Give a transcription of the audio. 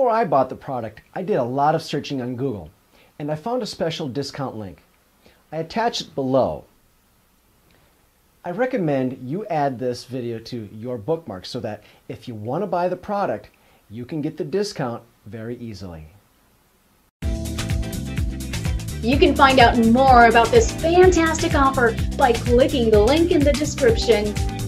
Before I bought the product, I did a lot of searching on Google, and I found a special discount link. I attach it below. I recommend you add this video to your bookmarks so that if you want to buy the product, you can get the discount very easily. You can find out more about this fantastic offer by clicking the link in the description.